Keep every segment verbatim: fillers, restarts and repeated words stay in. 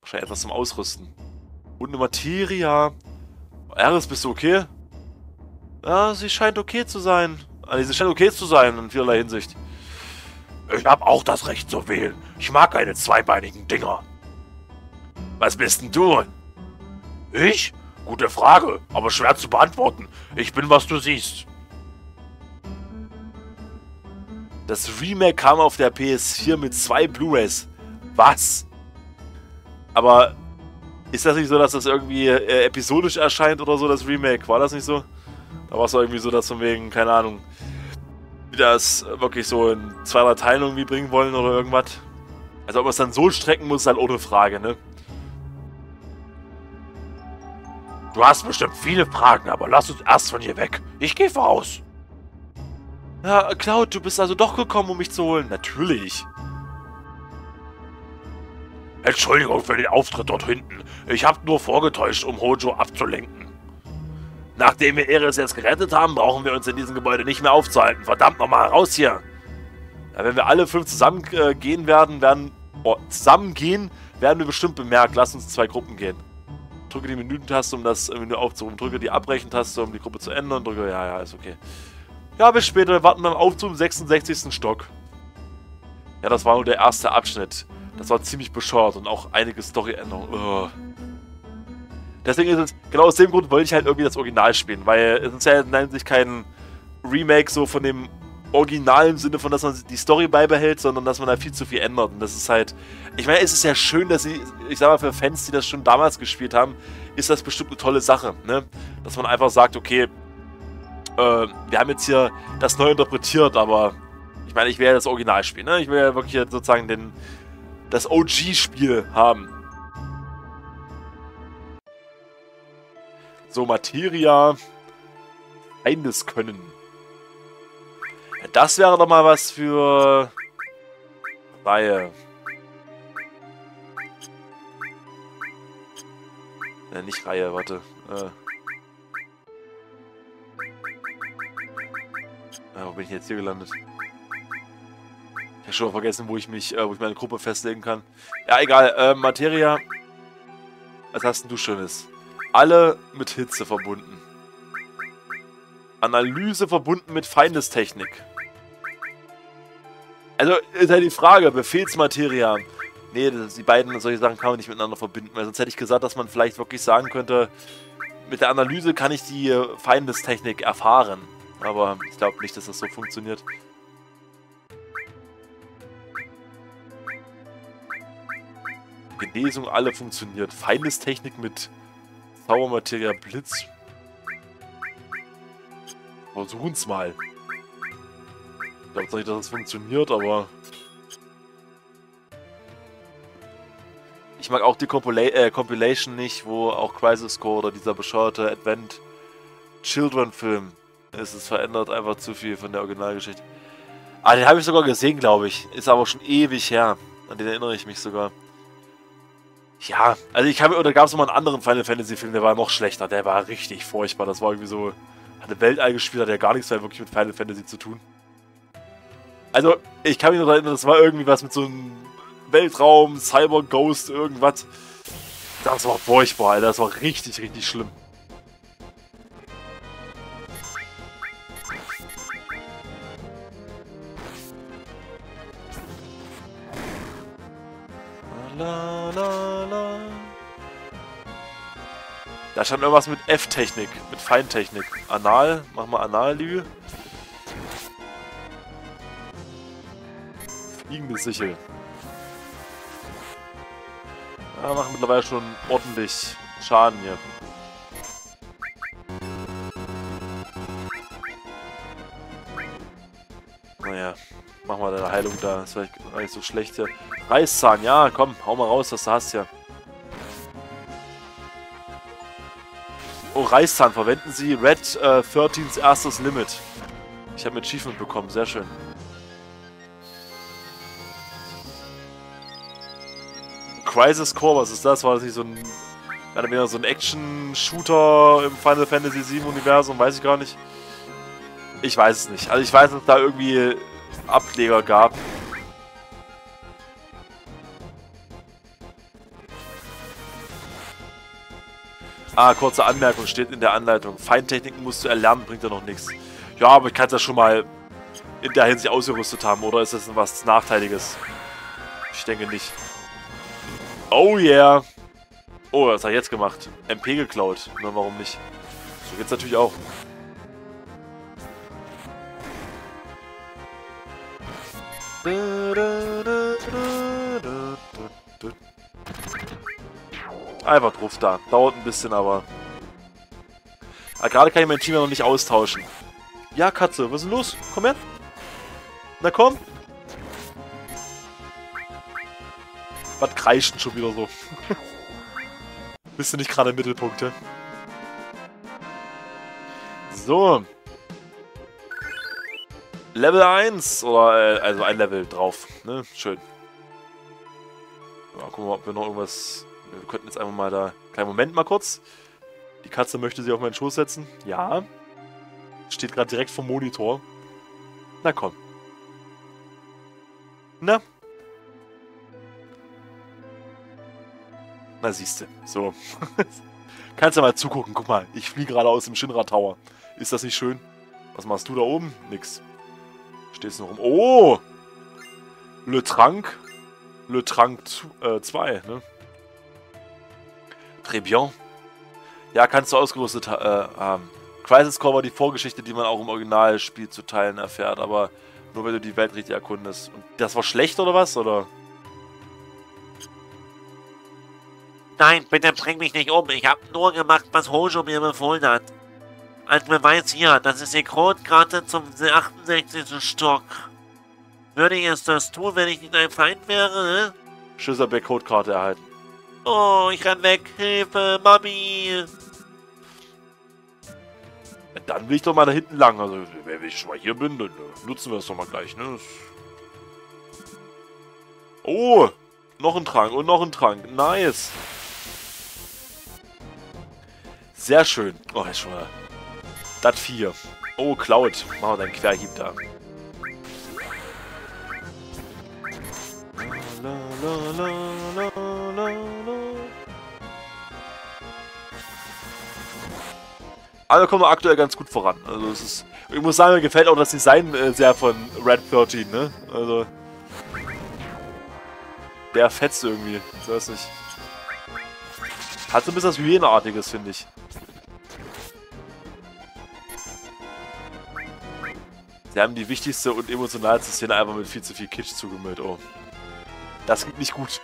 Wahrscheinlich etwas zum Ausrüsten. Und eine Materia. Aeris, bist du okay? Ja, sie scheint okay zu sein. Also, sie scheint okay zu sein in vielerlei Hinsicht. Ich habe auch das Recht zu wählen. Ich mag keine zweibeinigen Dinger. Was bist denn du? Ich? Gute Frage, aber schwer zu beantworten. Ich bin, was du siehst. Das Remake kam auf der P S vier mit zwei Blu-rays. Was? Aber ist das nicht so, dass das irgendwie äh, episodisch erscheint oder so, das Remake? War das nicht so? Da war es irgendwie so, dass von wegen, keine Ahnung, die das wirklich so in zwei, drei Teilen irgendwie bringen wollen oder irgendwas. Also ob man es dann so strecken muss, ist halt ohne Frage, ne? Du hast bestimmt viele Fragen, aber lass uns erst von hier weg. Ich gehe voraus. Ja, Cloud, du bist also doch gekommen, um mich zu holen. Natürlich. Entschuldigung für den Auftritt dort hinten. Ich habe nur vorgetäuscht, um Hojo abzulenken. Nachdem wir Aeris jetzt gerettet haben, brauchen wir uns in diesem Gebäude nicht mehr aufzuhalten. Verdammt nochmal, raus hier! Ja, wenn wir alle fünf zusammen äh, gehen werden, werden... Oh, zusammen gehen, werden wir bestimmt bemerkt. Lass uns zwei Gruppen gehen. Drücke die Menütaste, um das Menü aufzurufen. Drücke die Abbrechen-Taste, um die Gruppe zu ändern. Drücke... Ja, ja, ist okay. Ja, bis später. Wir warten beim Aufzug im sechsundsechzigsten Stock. Ja, das war nur der erste Abschnitt. Das war ziemlich bescheuert und auch einige Story-Änderungen. Oh. Deswegen ist es, genau aus dem Grund wollte ich halt irgendwie das Original spielen, weil es ist ja in sich kein Remake so von dem Original im Sinne von, dass man die Story beibehält, sondern dass man da viel zu viel ändert. Und das ist halt, ich meine, es ist ja schön, dass sie, ich sag mal, für Fans, die das schon damals gespielt haben, ist das bestimmt eine tolle Sache, ne? Dass man einfach sagt, okay, äh, wir haben jetzt hier das neu interpretiert, aber ich meine, ich will ja das Original spielen, ne? Ich will ja wirklich sozusagen den, das O G-Spiel haben. So, Materia. Feindes Können. Ja, das wäre doch mal was für... Reihe. Ja, nicht Reihe, warte. Äh. Ja, wo bin ich jetzt hier gelandet? Ich habe schon mal vergessen, wo ich mich, äh, wo ich meine Gruppe festlegen kann. Ja, egal. Äh, Materia. Was hast denn du Schönes? Alle mit Hitze verbunden. Analyse verbunden mit Feindestechnik. Also ist halt die Frage, Befehlsmateria. Nee, das, die beiden solche Sachen kann man nicht miteinander verbinden, weil sonst hätte ich gesagt, dass man vielleicht wirklich sagen könnte, mit der Analyse kann ich die Feindestechnik erfahren. Aber ich glaube nicht, dass das so funktioniert. Genesung, alle funktioniert. Feindestechnik mit Zaubermateria Blitz. Versuchen's mal. Ich glaube zwar nicht, dass das funktioniert, aber... Ich mag auch die Compila äh, Compilation nicht, wo auch Crisis Core oder dieser bescheuerte Advent Children Film ist. Es verändert einfach zu viel von der Originalgeschichte. Ah, den habe ich sogar gesehen, glaube ich. Ist aber schon ewig her. An den erinnere ich mich sogar. Ja, also ich habe, oder gab es noch mal einen anderen Final Fantasy Film, der war noch schlechter, der war richtig furchtbar, das war irgendwie so, hat eine Weltall gespielt, hat ja gar nichts mehr wirklich mit Final Fantasy zu tun. Also, ich kann mich noch erinnern, das war irgendwie was mit so einem Weltraum, Cyber Ghost, irgendwas. Das war furchtbar, Alter, das war richtig, richtig schlimm. La, la, la. Da stand irgendwas mit F-Technik, mit Feintechnik. Anal, mach mal Anal-Lü. Fliegende Sichel. Ja, machen mittlerweile schon ordentlich Schaden hier. Naja, mach mal deine Heilung da, das wäre gar nicht so schlecht hier. Reißzahn, ja, komm, hau mal raus, was du hast ja. Oh, Reißzahn, verwenden Sie Red äh, dreizehns erstes Limit. Ich habe ein Achievement bekommen, sehr schön. Crisis Core, was ist das? War das nicht so ein, mehr so ein Action-Shooter im Final Fantasy sieben Universum? Weiß ich gar nicht. Ich weiß es nicht. Also ich weiß, dass es da irgendwie Ableger gab. Ah, kurze Anmerkung, steht in der Anleitung. Feintechniken musst du erlernen, bringt ja noch nichts. Ja, aber ich kann es ja schon mal in der Hinsicht ausgerüstet haben, oder ist das was Nachteiliges? Ich denke nicht. Oh yeah. Oh, was hat er jetzt gemacht? M P geklaut. Na, warum nicht? So geht's natürlich auch. Einfach drauf da. Dauert ein bisschen, aber... Ah, gerade kann ich mein Team ja noch nicht austauschen. Ja, Katze, was ist denn los? Komm her. Na komm. Was kreischt denn schon wieder so? Bist du nicht gerade im Mittelpunkt, ja? So. Level eins. Oder, äh, also ein Level drauf. Ne? Schön. Ja, gucken wir mal, ob wir noch irgendwas... Wir könnten jetzt einfach mal da... Kleinen Moment mal kurz. Die Katze möchte sie auf meinen Schoß setzen. Ja. Steht gerade direkt vom Monitor. Na komm. Na? Na siehste. So. Kannst ja mal zugucken. Guck mal, ich fliege gerade aus dem Shinra Tower. Ist das nicht schön? Was machst du da oben? Nix. Stehst noch rum. Oh! Le Trank. Le Trank zwei, ne? Très bien. Ja, kannst du ausgerüstet äh, haben. Crisis Core war die Vorgeschichte, die man auch im Originalspiel zu teilen erfährt, aber nur wenn du die Welt richtig erkundest. Und das war schlecht oder was? Oder? Nein, bitte bring mich nicht um. Ich habe nur gemacht, was Hojo mir befohlen hat. Als Beweis hier, das ist die Kronkarte zum achtundsechzigsten Stock. Würde ich jetzt das tun, wenn ich nicht ein Feind wäre, ne? Schlüsselbeck-Codekarte erhalten. Oh, ich renn weg. Hilfe, Mami. Dann will ich doch mal da hinten lang. Also, wenn ich schon mal hier bin, dann nutzen wir das doch mal gleich, ne? Oh, noch ein Trank und noch ein Trank. Nice. Sehr schön. Oh, jetzt schon mal. Das vier. Oh, Cloud. Machen wir deinen Querhieb da. La, la, la, la, la, la. Aber kommen wir aktuell ganz gut voran. Also es ist. Ich muss sagen, mir gefällt auch das Design äh, sehr von Red dreizehn, ne? Also. Der fetzt irgendwie. Ich weiß nicht. Hat so ein bisschen was Hyänenartiges, finde ich. Sie haben die wichtigste und emotionalste Szene einfach mit viel zu viel Kitsch zugemüllt. Oh. Das geht nicht gut.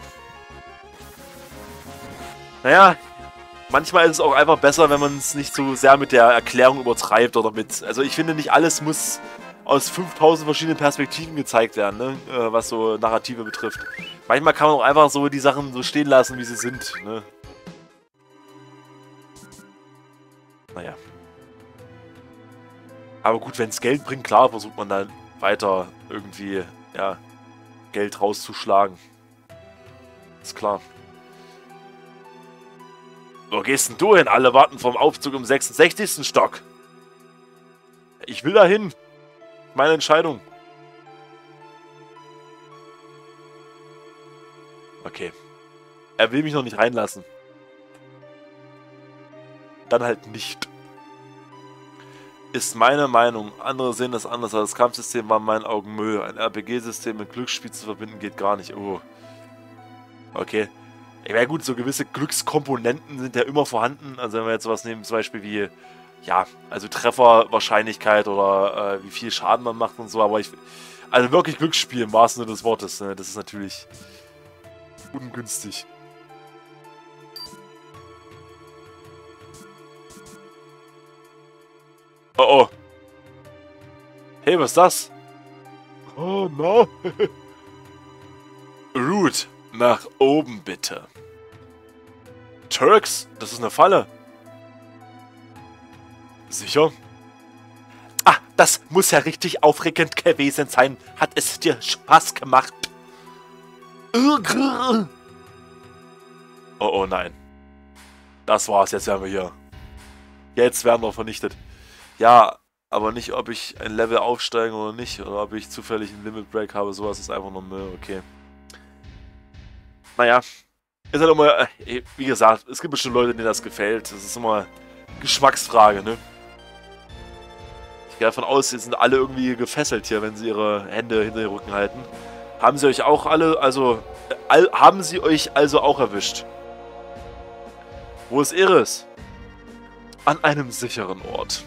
Naja, manchmal ist es auch einfach besser, wenn man es nicht so sehr mit der Erklärung übertreibt oder mit... Also ich finde, nicht alles muss aus fünftausend verschiedenen Perspektiven gezeigt werden, ne? Äh, was so Narrative betrifft. Manchmal kann man auch einfach so die Sachen so stehen lassen, wie sie sind, ne? Naja. Aber gut, wenn es Geld bringt, klar, versucht man dann weiter irgendwie, ja, Geld rauszuschlagen. Ist klar. Wo gehst denn du hin? Alle warten vom Aufzug im sechsundsechzigsten Stock. Ich will da hin. Meine Entscheidung. Okay. Er will mich noch nicht reinlassen. Dann halt nicht. Ist meine Meinung. Andere sehen das anders. Das Kampfsystem war in meinen Augen Müll. Ein R P G-System mit Glücksspiel zu verbinden geht gar nicht. Oh. Okay. Ja, ja gut, so gewisse Glückskomponenten sind ja immer vorhanden. Also wenn wir jetzt sowas nehmen, zum Beispiel wie, ja, also Trefferwahrscheinlichkeit oder äh, wie viel Schaden man macht und so. Aber ich, also wirklich Glücksspiel im wahrsten Sinne des Wortes. Ne? Das ist natürlich ungünstig. Oh oh. Hey, was ist das? Oh no. Route. Nach oben bitte. Turks? Das ist eine Falle. Sicher? Ah, das muss ja richtig aufregend gewesen sein. Hat es dir Spaß gemacht? Oh oh nein. Das war's, jetzt werden wir hier. Jetzt werden wir vernichtet. Ja, aber nicht, ob ich ein Level aufsteige oder nicht. Oder ob ich zufällig einen Limit Break habe. Sowas ist einfach nur Müll. Okay. Naja. Ist halt immer, äh, wie gesagt, es gibt bestimmt Leute, denen das gefällt. Das ist immer Geschmacksfrage, ne? Ich gehe davon aus, sie sind alle irgendwie gefesselt hier, wenn sie ihre Hände hinter den Rücken halten. Haben sie euch auch alle, also, äh, all, haben sie euch also auch erwischt? Wo ist Eris? An einem sicheren Ort.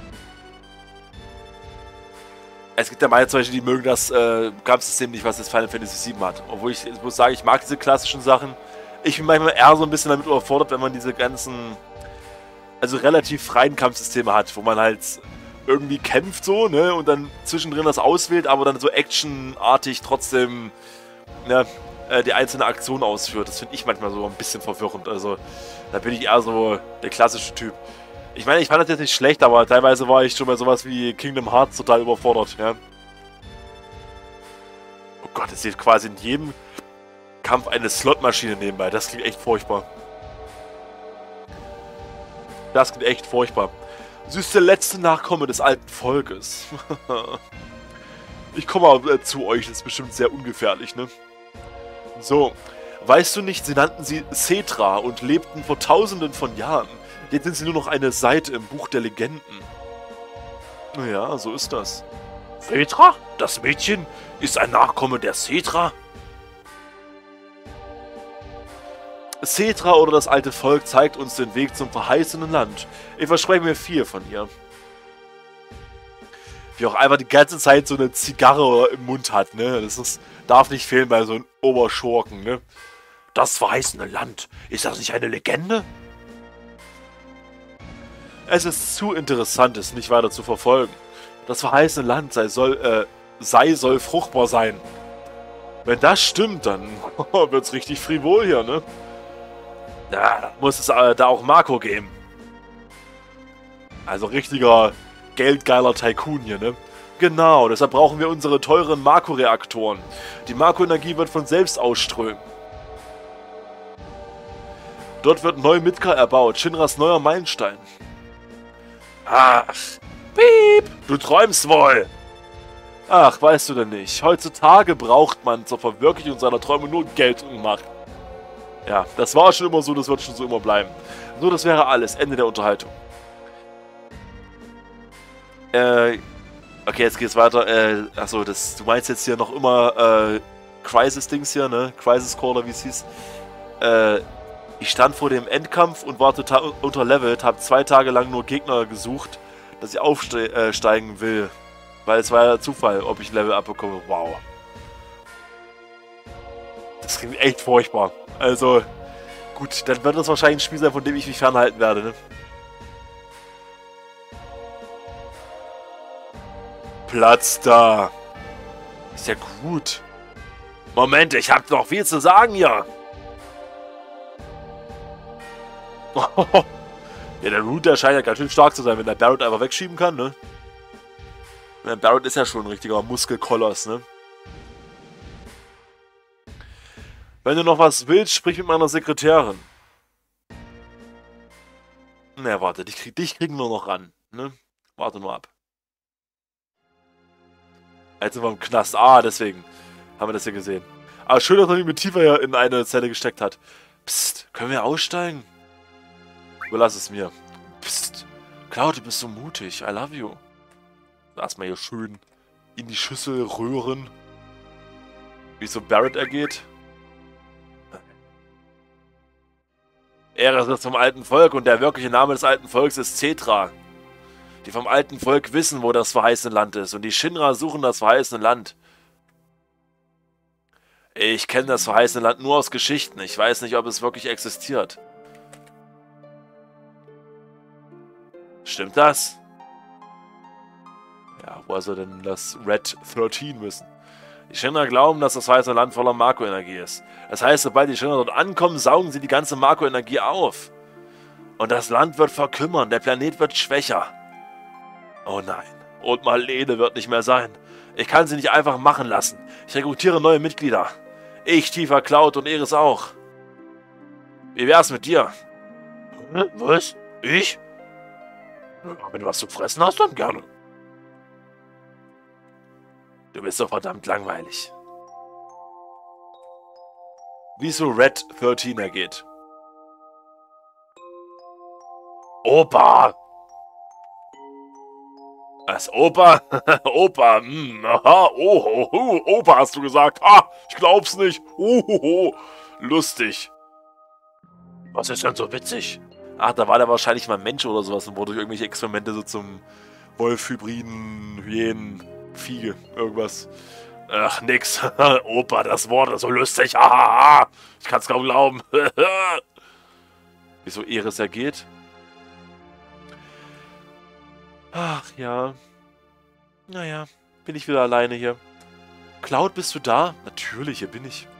Es gibt ja meine zum Beispiel, die mögen das äh, Kampfsystem nicht, was das Final Fantasy sieben hat. Obwohl ich, ich muss sagen, ich mag diese klassischen Sachen. Ich bin manchmal eher so ein bisschen damit überfordert, wenn man diese ganzen, also relativ freien Kampfsysteme hat, wo man halt irgendwie kämpft so, ne, und dann zwischendrin das auswählt, aber dann so actionartig trotzdem, ne, äh, die einzelne Aktion ausführt. Das finde ich manchmal so ein bisschen verwirrend. Also, da bin ich eher so der klassische Typ. Ich meine, ich fand das jetzt nicht schlecht, aber teilweise war ich schon bei sowas wie Kingdom Hearts total überfordert, ja. Oh Gott, es sieht quasi in jedem Kampf eine Slotmaschine nebenbei. Das klingt echt furchtbar. Das klingt echt furchtbar. Sie ist der letzte Nachkomme des alten Volkes. Ich komme aber äh, zu euch, das ist bestimmt sehr ungefährlich, ne? So, weißt du nicht, sie nannten sie Cetra und lebten vor tausenden von Jahren. Jetzt sind sie nur noch eine Seite im Buch der Legenden. Ja, so ist das. Cetra? Das Mädchen ist ein Nachkomme der Cetra? Cetra oder das alte Volk zeigt uns den Weg zum verheißenen Land. Ich verspreche mir viel von ihr. Wie auch einfach die ganze Zeit so eine Zigarre im Mund hat, ne? Das ist, darf nicht fehlen bei so einem Oberschurken, ne? Das verheißene Land. Ist das nicht eine Legende? Es ist zu interessant, es nicht weiter zu verfolgen. Das verheißene Land sei soll, äh, sei soll fruchtbar sein. Wenn das stimmt, dann wird's richtig frivol hier, ne? Ja, muss es äh, da auch Marco geben. Also richtiger geldgeiler Tycoon hier, ne? Genau, deshalb brauchen wir unsere teuren Marco-Reaktoren. Die Marco-Energie wird von selbst ausströmen. Dort wird neu Midgar erbaut, Shinras neuer Meilenstein. Ach, piep, du träumst wohl. Ach, weißt du denn nicht, heutzutage braucht man zur Verwirklichung seiner Träume nur Geld und Macht. Ja, das war schon immer so, das wird schon so immer bleiben. So, das wäre alles, Ende der Unterhaltung. Äh, okay, jetzt geht's weiter. Äh, achso, das, du meinst jetzt hier noch immer, äh, Crisis-Dings hier, ne? Crisis Caller, wie es hieß. Äh, ich stand vor dem Endkampf und war total unterlevelt, habe zwei Tage lang nur Gegner gesucht, dass ich aufsteigen will. Weil es war ja Zufall, ob ich Level abbekomme. Wow. Das klingt echt furchtbar. Also, gut, dann wird das wahrscheinlich ein Spiel sein, von dem ich mich fernhalten werde, ne? Platz da. Ist ja gut. Moment, ich hab noch viel zu sagen hier. Ja, der Root, der scheint ja ganz schön stark zu sein, wenn der Barret einfach wegschieben kann, ne? Der Barret ist ja schon ein richtiger Muskelkoloss, ne? Wenn du noch was willst, sprich mit meiner Sekretärin. Na, warte, dich, krieg, dich kriegen wir noch ran, ne? Warte nur ab. Jetzt sind wir im Knast. Ah, deswegen haben wir das hier gesehen. Aber schön, dass er mich mit tiefer hier in eine Zelle gesteckt hat. Psst, können wir aussteigen? Überlass es mir. Psst, Cloud, du bist so mutig. I love you. Erstmal hier schön in die Schüssel rühren. Wie es so Barret ergeht. Eris ist vom alten Volk und der wirkliche Name des alten Volks ist Cetra. Die vom alten Volk wissen, wo das verheißene Land ist und die Shinra suchen das verheißene Land. Ich kenne das verheißene Land nur aus Geschichten. Ich weiß nicht, ob es wirklich existiert. Stimmt das? Ja, woher soll denn das Red dreizehn wissen? Die Shinra glauben, dass das verheißene Land voller Marco-Energie ist. Das heißt, sobald die Shinra dort ankommen, saugen sie die ganze Marco-Energie auf. Und das Land wird verkümmern, der Planet wird schwächer. Oh nein, und Marlene wird nicht mehr sein. Ich kann sie nicht einfach machen lassen. Ich rekrutiere neue Mitglieder. Ich, Tifa, Cloud und Eris auch. Wie wär's mit dir? Was? Ich? Wenn du was zu fressen hast, dann gerne. Du bist so verdammt langweilig. wie so Red dreizehn ergeht. Opa! Was, Opa? Opa, hm, aha, oh, oh, oh, Opa hast du gesagt. Ah, ich glaub's nicht. Oh, oh, oh. Lustig. Was ist denn so witzig? Ach, da war der wahrscheinlich mal ein Mensch oder sowas und wurde durch irgendwelche Experimente so zum Wolf, Hybriden, Hyänen, Fiege, irgendwas. Ach, nix. Opa, das Wort ist so lustig. Ah, ich kann's kaum glauben. Wieso Eris ergeht? Ach ja. Naja, bin ich wieder alleine hier. Cloud, bist du da? Natürlich, hier bin ich.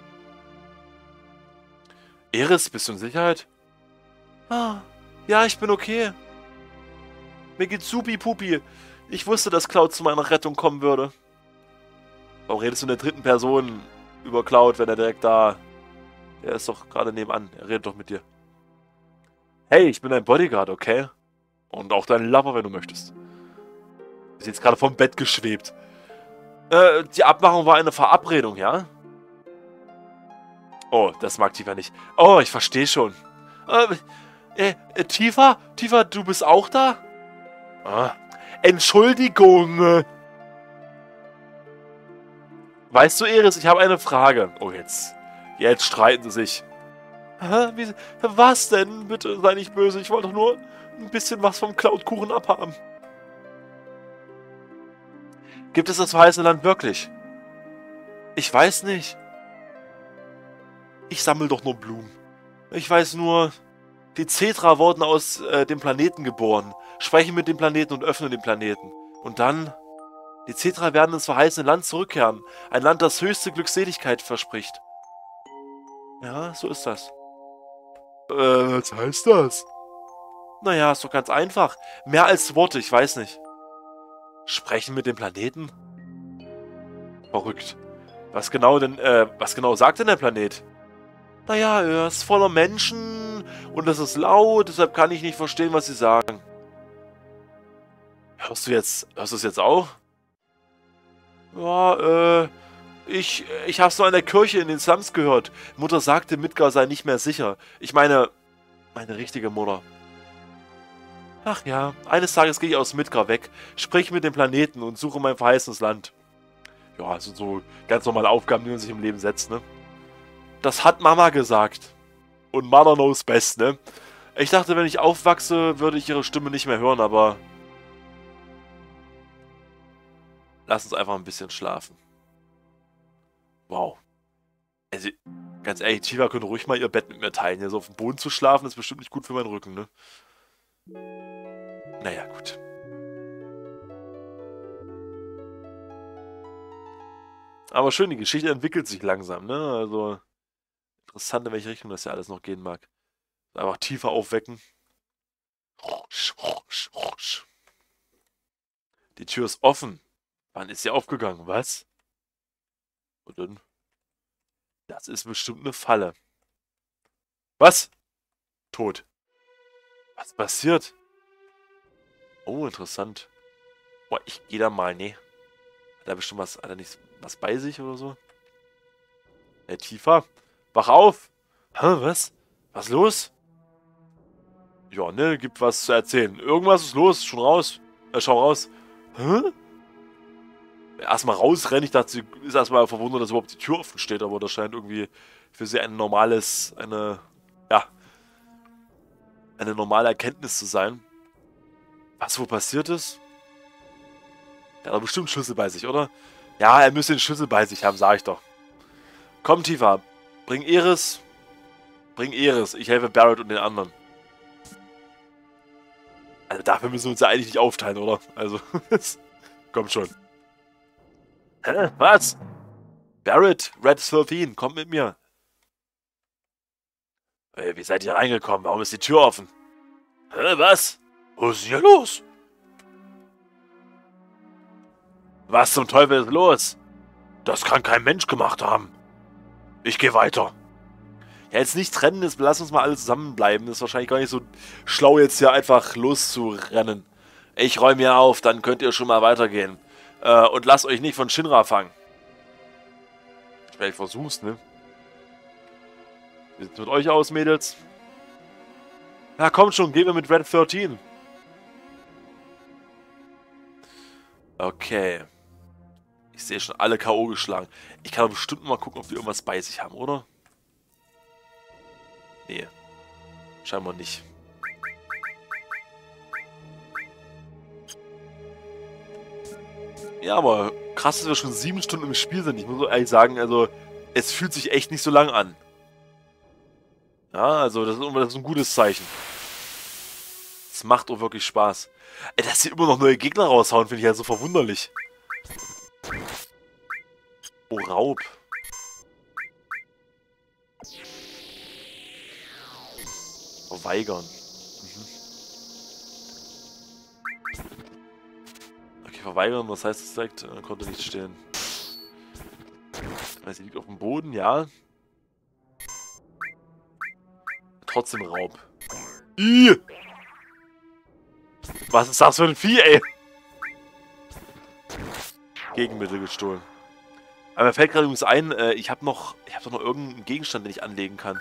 Eris, bist du in Sicherheit? Ah, ja, ich bin okay. Mir geht's supi-pupi. Ich wusste, dass Cloud zu meiner Rettung kommen würde. Warum redest du in der dritten Person über Cloud, wenn er direkt da... Er ist doch gerade nebenan. Er redet doch mit dir. Hey, ich bin dein Bodyguard, okay? Und auch dein Lover, wenn du möchtest. Ist jetzt gerade vom Bett geschwebt. Äh, die Abmachung war eine Verabredung, ja? Oh, das mag Tifa nicht. Oh, ich verstehe schon. Äh, äh, äh, Tifa? Tifa, du bist auch da? Ah, Entschuldigung. Weißt du, Eris, ich habe eine Frage. Oh, jetzt. Jetzt streiten sie sich. Hä? Wie, was denn? Bitte sei nicht böse. Ich wollte doch nur ein bisschen was vom Cloud-Kuchen abhaben. Gibt es das verheißene Land wirklich? Ich weiß nicht. Ich sammle doch nur Blumen. Ich weiß nur, die Cetra wurden aus äh, dem Planeten geboren, sprechen mit dem Planeten und öffnen den Planeten. Und dann, die Cetra werden ins verheißene Land zurückkehren. Ein Land, das höchste Glückseligkeit verspricht. Ja, so ist das. Äh, was heißt das? Naja, ist doch ganz einfach. Mehr als Worte, ich weiß nicht. Sprechen mit dem Planeten? Verrückt. Was genau denn, äh, was genau sagt denn der Planet? Naja, er ist voller Menschen und es ist laut, deshalb kann ich nicht verstehen, was sie sagen. Hörst du jetzt, hörst du es jetzt auch? Ja, äh, ich, ich hab's nur in der Kirche in den Slums gehört. Mutter sagte, Midgar sei nicht mehr sicher. Ich meine, meine richtige Mutter. Ach ja, eines Tages gehe ich aus Midgar weg, sprich mit dem Planeten und suche mein verheißenes Land. Ja, also so ganz normale Aufgaben, die man sich im Leben setzt, ne? Das hat Mama gesagt. Und Mother knows best, ne? Ich dachte, wenn ich aufwachse, würde ich ihre Stimme nicht mehr hören, aber... Lass uns einfach ein bisschen schlafen. Wow. Also, ganz ehrlich, Tifa könnte ruhig mal ihr Bett mit mir teilen. Hier so auf dem Boden zu schlafen, ist bestimmt nicht gut für meinen Rücken, ne? Naja, gut. Aber schön, die Geschichte entwickelt sich langsam, ne? Also, interessant, in welche Richtung das ja alles noch gehen mag. Einfach tiefer aufwecken. Die Tür ist offen. Wann ist sie aufgegangen? Was? Und dann? Das ist bestimmt eine Falle. Was? Tot. Was passiert? Oh, interessant. Boah, ich gehe da mal, nee. Hat er bestimmt was, hat er nicht was bei sich oder so? Hey, Tifa, wach auf! Hä, was? Was ist los? Ja, ne, gibt was zu erzählen. Irgendwas ist los, schon raus. Äh, schau raus. Hä? Erstmal rausrennen, ich dachte, sie ist erstmal verwundert, dass überhaupt die Tür offen steht, aber das scheint irgendwie für sie ein normales, eine, ja, eine normale Erkenntnis zu sein. Was wohl passiert ist? Er hat doch bestimmt Schlüssel bei sich, oder? Ja, er müsste den Schlüssel bei sich haben, sag ich doch. Komm, Tifa, bring Eris. Bring Eris, ich helfe Barret und den anderen. Also dafür müssen wir uns ja eigentlich nicht aufteilen, oder? Also, komm schon. Hä? Was? Barret, Red dreizehn, kommt mit mir. Hey, wie seid ihr reingekommen? Warum ist die Tür offen? Hä, was? Was ist hier los? Was zum Teufel ist los? Das kann kein Mensch gemacht haben. Ich gehe weiter. Ja, jetzt nicht trennen, jetzt lass uns mal alle zusammenbleiben. Das ist wahrscheinlich gar nicht so schlau, jetzt hier einfach loszurennen. Ich räume hier auf, dann könnt ihr schon mal weitergehen. Äh, und lasst euch nicht von Shinra fangen. Ich versuch's, ne? Wie sieht's mit euch aus, Mädels? Ja, komm schon, gehen wir mit Red dreizehn. Okay. Ich sehe schon alle K O geschlagen. Ich kann doch bestimmt mal gucken, ob wir irgendwas bei sich haben, oder? Nee. Scheinbar nicht. Ja, aber krass, dass wir schon sieben Stunden im Spiel sind. Ich muss so ehrlich sagen, also es fühlt sich echt nicht so lang an. Ja, also das ist, das ist ein gutes Zeichen. Es macht auch wirklich Spaß. Ey, dass sie immer noch neue Gegner raushauen, finde ich ja so verwunderlich. Oh, Raub. Verweigern. Mhm. Okay, verweigern, was heißt das direkt? Er konnte nicht stehen. Sie liegt auf dem Boden, ja. Trotzdem Raub. Ih! Was ist das für ein Vieh, ey? Gegenmittel gestohlen. Aber mir fällt gerade übrigens ein, äh, ich habe noch, ich habe doch noch irgendeinen Gegenstand, den ich anlegen kann.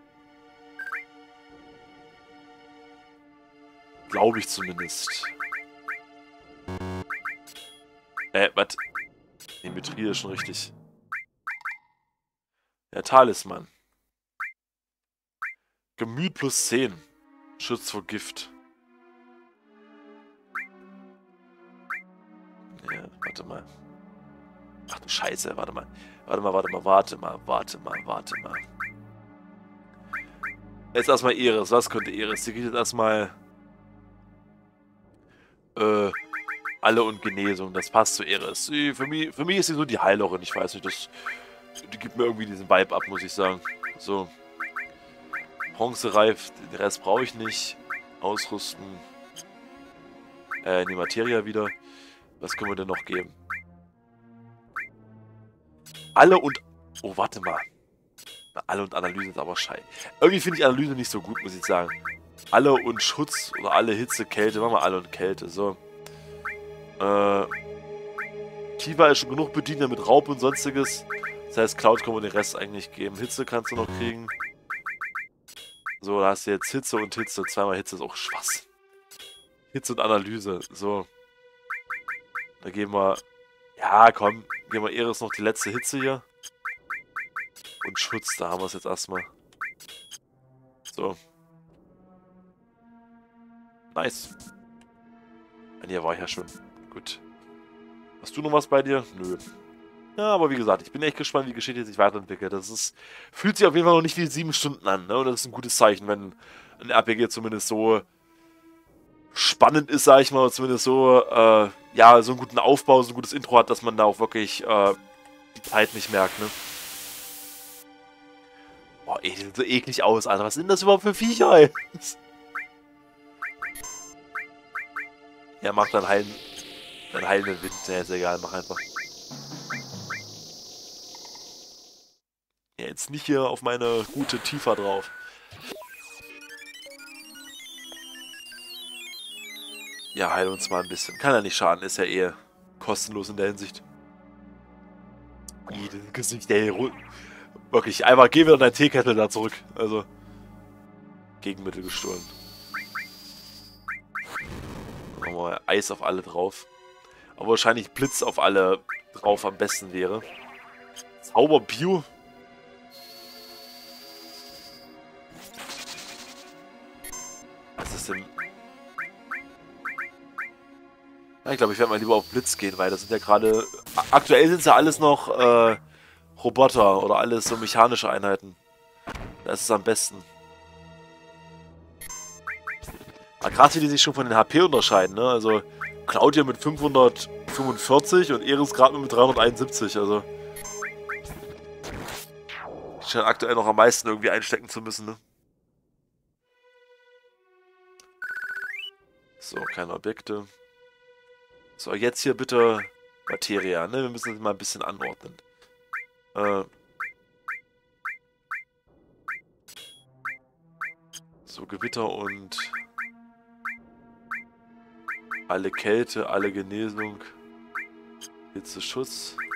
Glaube ich zumindest. Äh, was? Nee, Metrie ist schon richtig. Der Talisman. Gemüt plus zehn. Schutz vor Gift. Ja, warte mal. Ach du Scheiße, warte mal. Warte mal, warte mal, warte mal, warte mal, warte mal. Jetzt erstmal Eris. Was könnte Eris? Sie kriegt jetzt erstmal äh, alle und Genesung. Das passt zu Eris. Sie, für, mich, für mich ist sie so die Heilerin. Ich weiß nicht, das, die gibt mir irgendwie diesen Vibe ab, muss ich sagen. So. Bronze reift, den Rest brauche ich nicht. Ausrüsten. Äh, die Materia wieder. Was können wir denn noch geben? Alle und... Oh, warte mal. Na, alle und Analyse ist aber scheiße. Irgendwie finde ich Analyse nicht so gut, muss ich sagen. Alle und Schutz oder alle Hitze, Kälte. Machen wir alle und Kälte. So. Äh... Kiva ist schon genug bedient mit Raub und sonstiges. Das heißt, Cloud können wir den Rest eigentlich geben. Hitze kannst du noch kriegen. So, da hast du jetzt Hitze und Hitze. Zweimal Hitze ist auch Spaß. Hitze und Analyse. So. Da geben wir... Ja, komm. Geben wir Eris noch die letzte Hitze hier. Und Schutz, da haben wir es jetzt erstmal. So. Nice. Hier war ich ja schon. Gut. Hast du noch was bei dir? Nö. Ja, aber wie gesagt, ich bin echt gespannt, wie die Geschichte sich weiterentwickelt. Das ist, fühlt sich auf jeden Fall noch nicht wie sieben Stunden an, ne? Und das ist ein gutes Zeichen, wenn ein R P G zumindest so spannend ist, sag ich mal, oder zumindest so, äh, ja, so einen guten Aufbau, so ein gutes Intro hat, dass man da auch wirklich äh, die Zeit nicht merkt, ne? Boah, ey, die sehen so eklig aus, Alter. Was sind das überhaupt für Viecher, ey? Ja, mach dann heilen, dann heilenden Wind, ja, ist egal, mach einfach. Ja, jetzt nicht hier auf meine gute Tifa drauf. Ja, heil uns mal ein bisschen. Kann ja nicht schaden, ist ja eh kostenlos in der Hinsicht. Ih, das Gesicht, ey, wirklich, einfach geh wieder dein Teekettel da zurück. Also, Gegenmittel gestohlen. Dann machen wir Eis auf alle drauf. Aber wahrscheinlich Blitz auf alle drauf am besten wäre. Zauber Bio. Was ist denn... Ja, ich glaube, ich werde mal lieber auf Blitz gehen, weil das sind ja gerade... Aktuell sind es ja alles noch äh, Roboter oder alles so mechanische Einheiten. Da ist es am besten. Aber krass, wie die sich schon von den H P unterscheiden, ne? Also Claudia mit fünfhundertfünfundvierzig und Eris gerade mit dreihunderteinundsiebzig, also... Die scheinen aktuell noch am meisten irgendwie einstecken zu müssen, ne? So, keine Objekte. So, jetzt hier bitte Materia, ne? Wir müssen das mal ein bisschen anordnen. Äh. So, Gewitter und alle Kälte, alle Genesung, Hitzeschutz.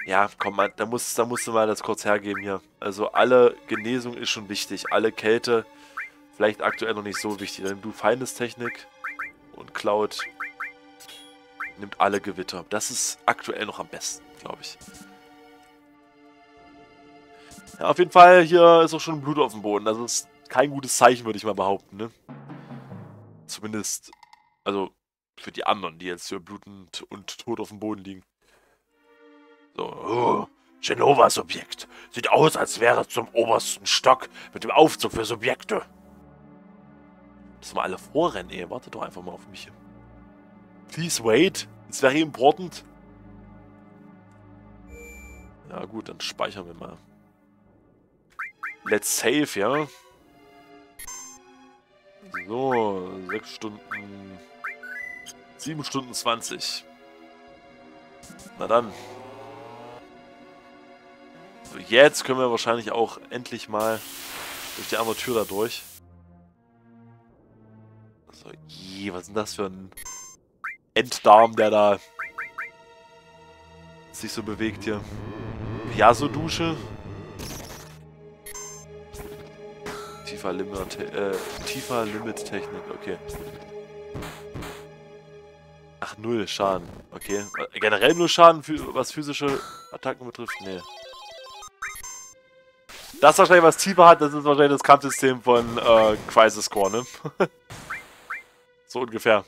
Ja, komm mal, da, muss, da musst du mal das kurz hergeben hier. Also alle Genesung ist schon wichtig. Alle Kälte, vielleicht aktuell noch nicht so wichtig. Denn du Feindestechnik und Cloud nimmt alle Gewitter. Das ist aktuell noch am besten, glaube ich. Ja, auf jeden Fall, hier ist auch schon Blut auf dem Boden. Das ist kein gutes Zeichen, würde ich mal behaupten, ne? Zumindest, also für die anderen, die jetzt hier blutend und tot auf dem Boden liegen. So, oh, Genovas Objekt. Sieht aus, als wäre es zum obersten Stock mit dem Aufzug für Subjekte. Dass wir alle vorrennen, ey. Warte doch einfach mal auf mich. Please wait. It's very important. Ja gut, dann speichern wir mal. Let's save, ja. So, sechs Stunden... sieben Stunden zwanzig. Na dann. So, jetzt können wir wahrscheinlich auch endlich mal durch die andere Tür da durch. So, je, was ist denn das für ein Enddarm, der da sich so bewegt hier. Piasso-Dusche. Tiefer Limit, äh, tiefer Limit-Technik, okay. Ach, null Schaden, okay. Generell nur Schaden, was physische Attacken betrifft? Nee. Das wahrscheinlich, was tiefer hat, das ist wahrscheinlich das Kampfsystem von äh, Crisis Core, ne? So ungefähr.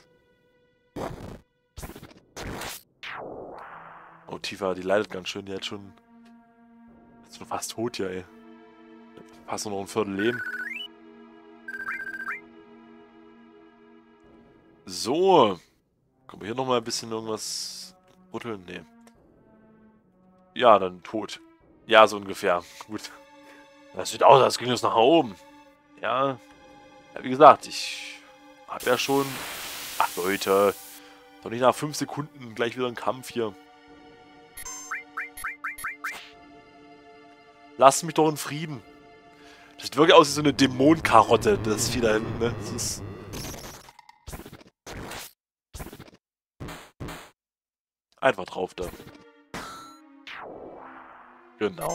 Oh, Tifa, die leidet ganz schön, die hat schon... ist schon fast tot hier, ey. Fast nur noch ein Viertel Leben. So. Können wir hier nochmal ein bisschen irgendwas rütteln? Nee. Ja, dann tot. Ja, so ungefähr. Gut. Das sieht aus, als ging es nach oben. Ja. Ja, wie gesagt, ich hab ja schon... Ach, Leute. Doch nicht nach fünf Sekunden gleich wieder ein Kampf hier. Lasst mich doch in Frieden. Das sieht wirklich aus wie so eine Dämonenkarotte, das Vieh da hinten, ne? Das ist... Einfach drauf da. Genau.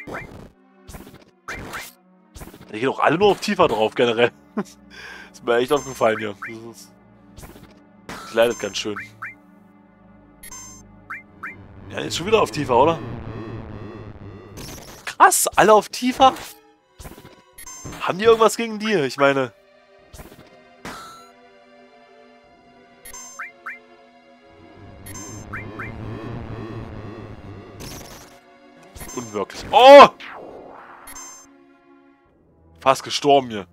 Da gehen auch alle nur auf tiefer drauf, generell. Das ist mir echt aufgefallen hier. Das ist... Das leidet ganz schön. Ja, jetzt schon wieder auf tiefer, oder? Krass, alle auf tiefer? Haben die irgendwas gegen die? Ich meine... Unwirklich. Oh! Fast gestorben hier.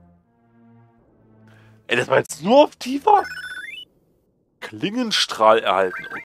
Ey, das war jetzt nur auf tiefer? Klingenstrahl erhalten.